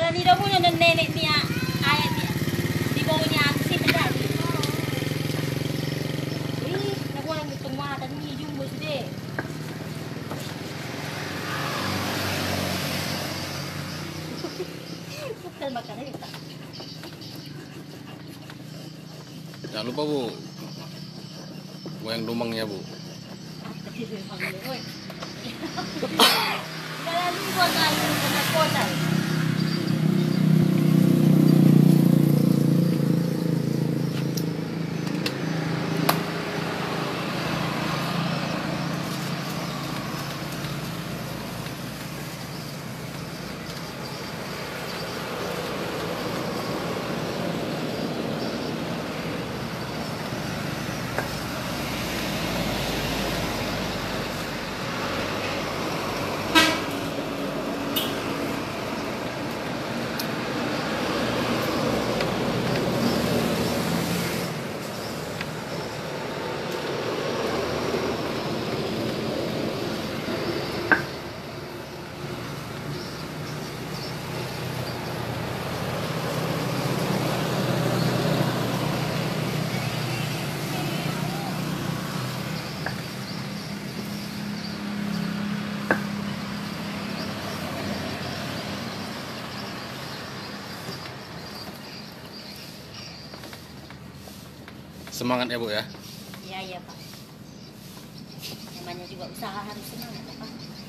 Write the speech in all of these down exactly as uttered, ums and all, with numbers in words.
Para ni daw mo na nenek niya ayat niya. Di ba niya si pedal. Eh, nakuha ng itong mata ni Jumbo side. Bukan makan itu. Jangan lupa Bu, goyang dumangnya Bu. Jalan lupa kali kena kota. Semangat ya Bu ya. Iya iya Pak. Namanya juga usaha harus semangat Pak.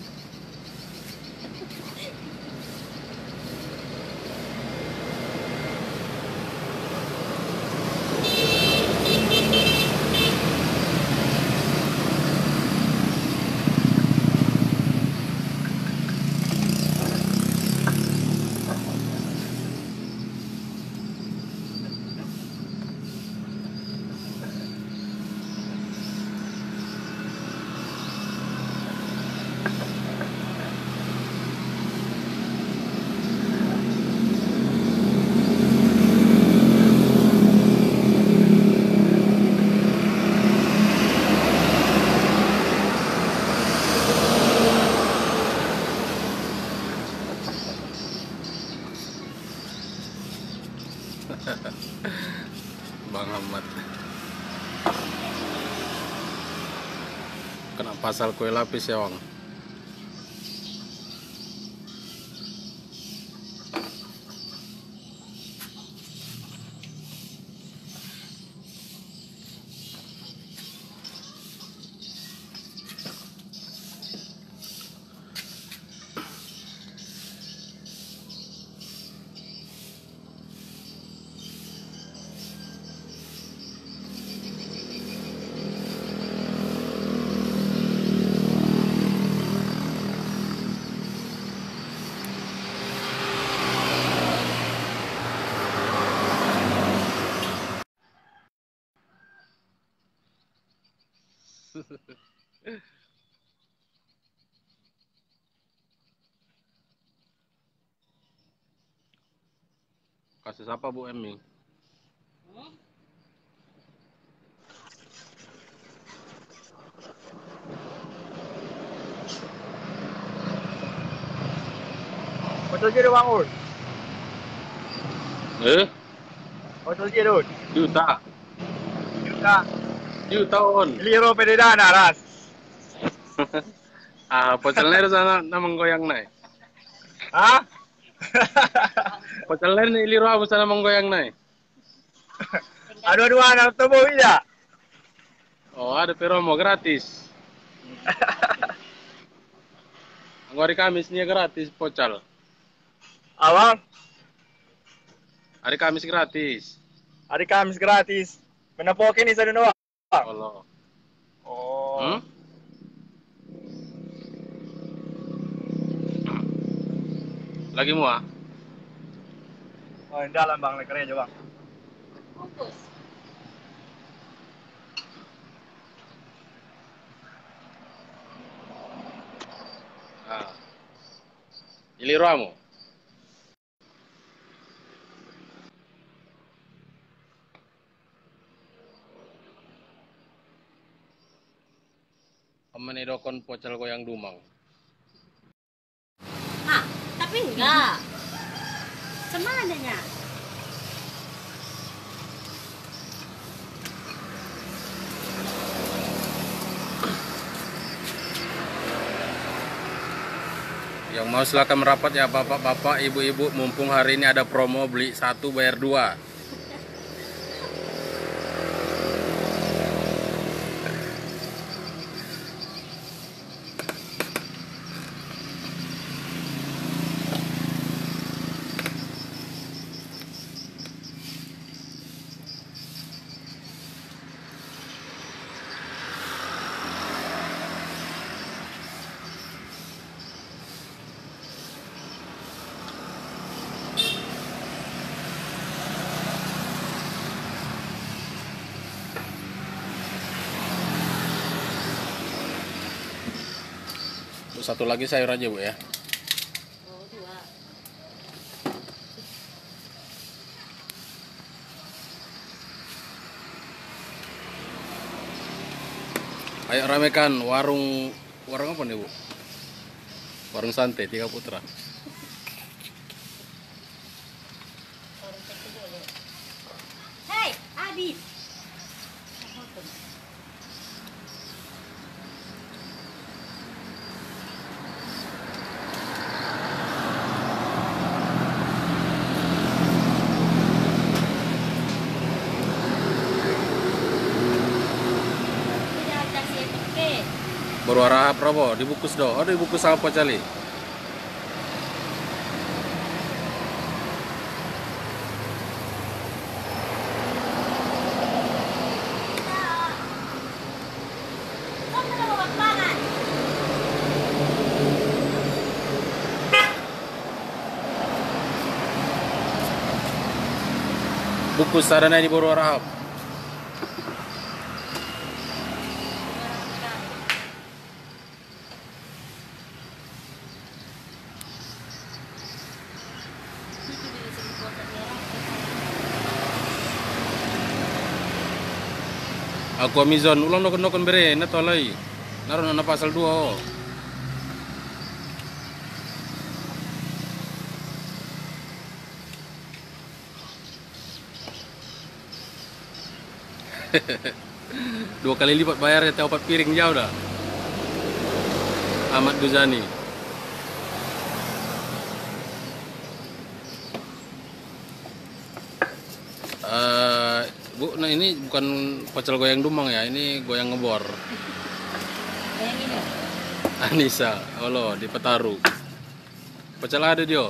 Bang Ahmad kena pasal kue lapis ya Bang. Kasus apa Bu Emi? Hmm? Betul je dia bangun. Eh? Betul je tu. Juta. Juta. Juta on. Liro pededana ras. Ah, pocelner sana na menggoyang nai. Ha? Pocelner ni liro apa sana menggoyang nai. Adu-adu anak temu tidak? Oh, ada promo gratis. Hari Kamis ni gratis pocal. Abang, Hari Kamis gratis. hari Kamis gratis. Menepokin ni sana doang. Allah. Oh. Hmm? Lagi muah? Oh, yang dalam bang, lekernya aja bang. Bungkus. Ah. Iliro amo. Menidokon pocal goyang dumang. Hah, tapi enggak. Semananya. Yang mau silakan merapat ya bapak-bapak, ibu-ibu, mumpung hari ini ada promo beli satu bayar dua. Satu lagi sayur aja bu ya. Oh, dua. Ayo ramekan warung warung apa nih bu? Warung santai Tiga Putra. Orang cek dulu. Hei, Adit. Baru arah berapa? Dibungkus do. Oh, dibungkus apa cali? Bungkus ada di baru arah. Aku Amazon ulang nokon nokon bere na tolai naron na pasal dua. Dua kali lipat bayar ya opat piring jauh dah. Ahmad Duzani. Uh, Bu, nah ini bukan pecel goyang dumang ya, ini goyang ngebor. Goyang ini. Anissa, halo di Petaru. Pecel ada dia.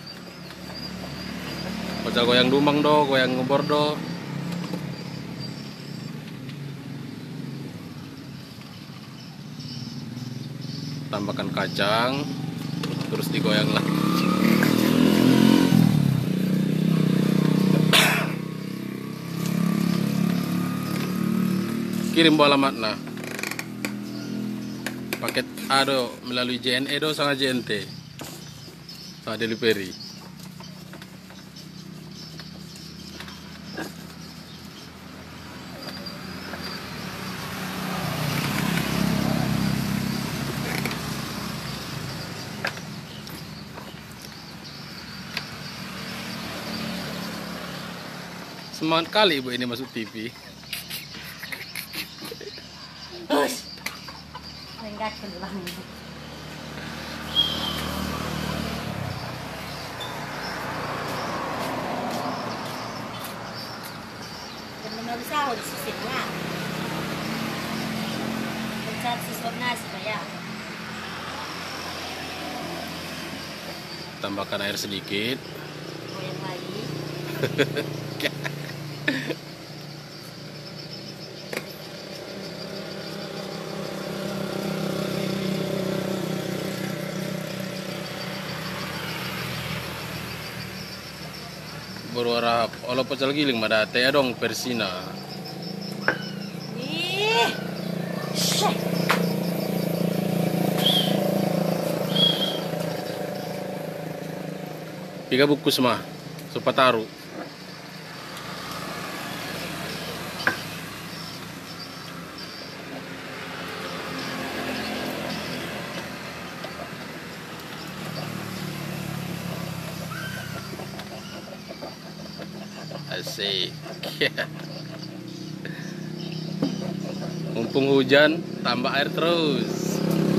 Pecel goyang dumang do, goyang ngebor do. Tambahkan kacang, terus digoyang lagi. Kirim bola alamatnya. Paket A do melalui J N E do sama J N T. Sama delivery. Semangat kali ibu ini masuk T V. Hush. Enggak keluang. Benar sahur susitnya. Pencet susun nasi ya. Tambahkan air sedikit. Goyang lagi. Baru arah olah pecel giling mada teh dong Persina. Ih. Syeh. Tiga bungkus mah, supataru. Asik. Mumpung hujan, tambah air terus.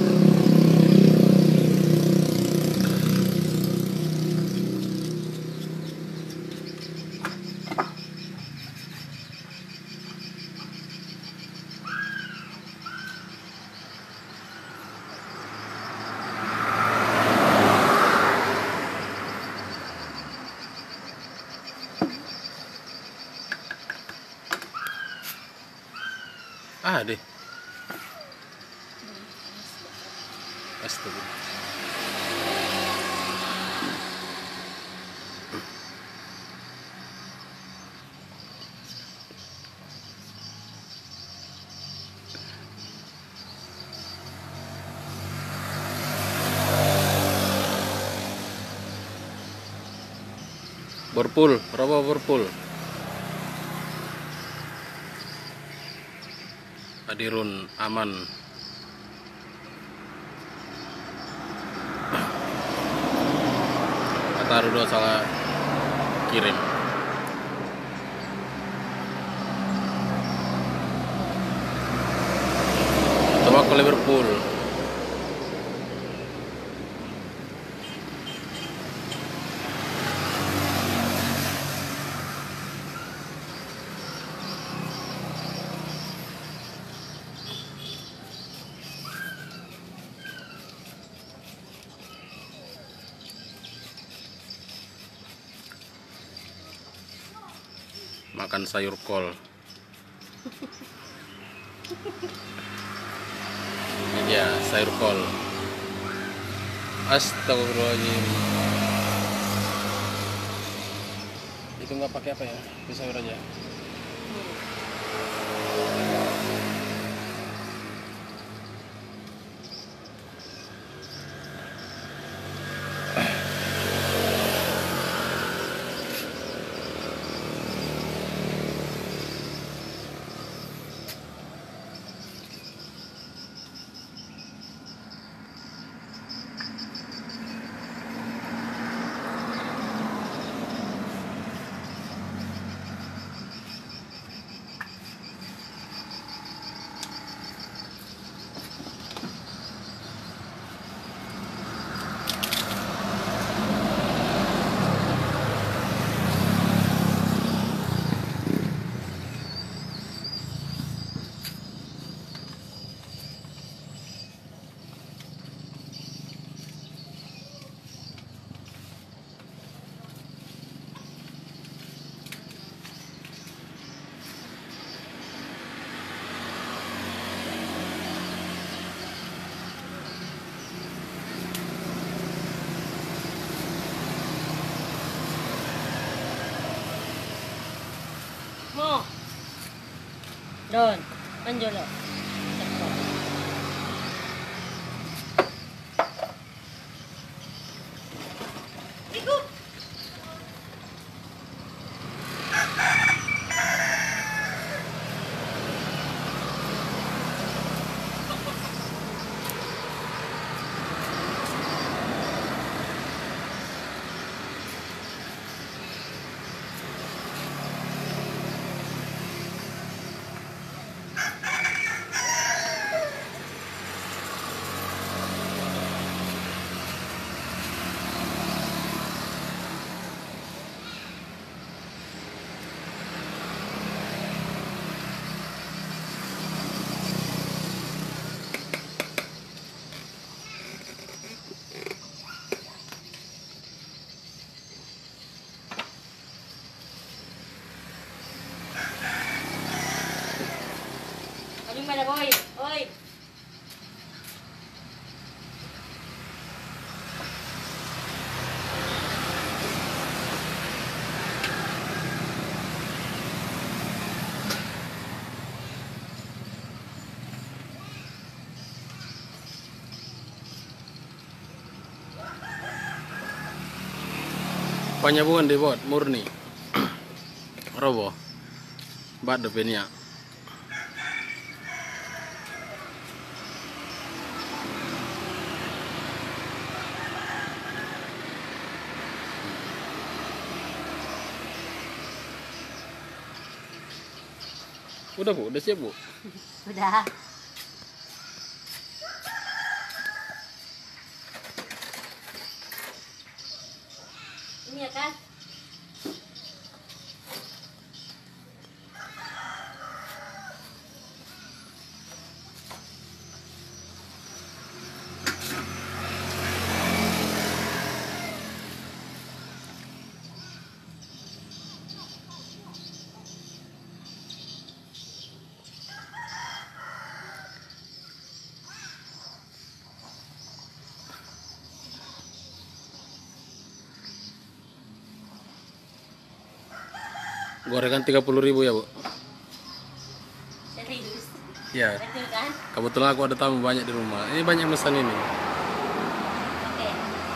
Ah deh. Astaga. Berpul, robo berpul. Hadirun aman. Kata Rudo salah kirim. Coba ke Liverpool. Makan sayur kol. Ini dia sayur kol. Astagfirullahaladzim. Itu nggak pakai apa ya? Itu sayur aja. Mo. Doon. Anjolo. Ikut. Anjing mana boy? Oi. Penyambungan di bot murni. Robo. Bat depannya. Udah bu, udah siap bu. Udah. Ini ya kan? Gorengan tiga puluh ribu ya bu. Serius. Ya. Betul kan? Kebetulan aku ada tamu banyak di rumah. Ini banyak pesan ini. Oke.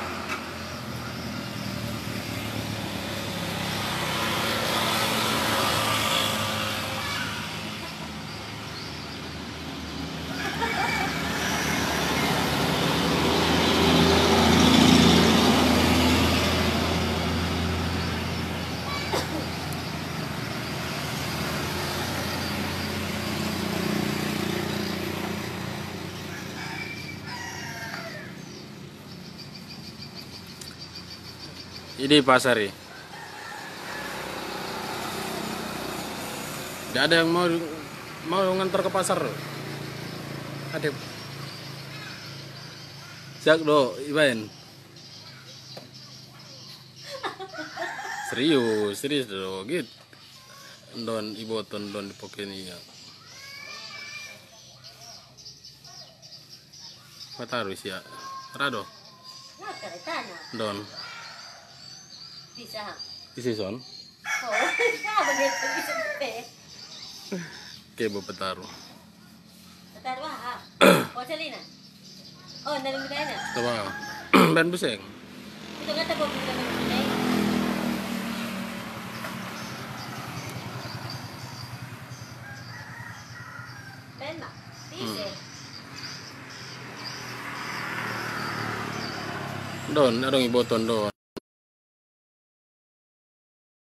Ini pasar ya. Gak ada yang mau mau ngantar ke pasar. Ada. Siap do, Iban. Serius, serius do, gitu. Don ibu ton don dipokeni ya. Matarus ya. Rado. Nah, keretana. Don. Bisa. Isi son. Oh, apa gitu bisa be? Ke bu petaru. Taruh ah. Oh, Celina. Oh, dari mana? Coba. Ben buseng. Itu kata gua bisa mengenai. Ben mak. Bisa. Don, ada ibu ton don.